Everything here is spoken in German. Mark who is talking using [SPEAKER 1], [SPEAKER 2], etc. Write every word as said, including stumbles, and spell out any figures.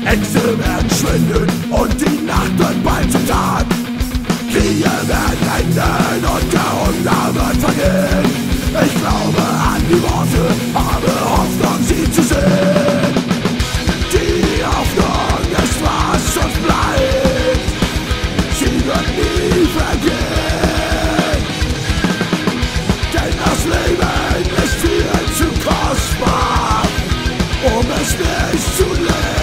[SPEAKER 1] Ängste werden schwinden und die Nacht wird bald zum Tag. Kriege werden enden und der Hunger wird vergehen. Ich glaube an die Worte, habe Hoffnung, sie zu sehen. Die Hoffnung ist, was uns bleibt. Sie wird nie vergehen. Denn das Leben ist viel zu kostbar, um es nicht zu leben.